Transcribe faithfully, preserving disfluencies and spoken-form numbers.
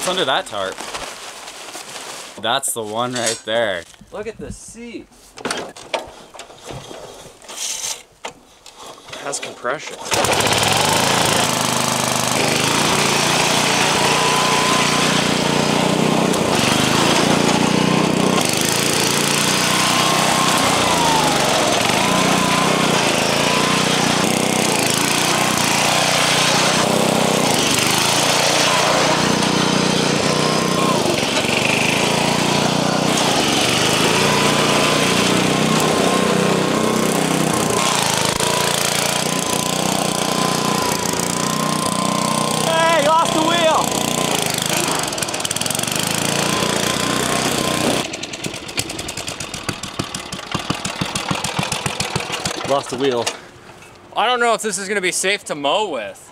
What's under that tarp? That's the one right there. Look at the seat. It has compression. Lost the wheel. I don't know if this is gonna be safe to mow with.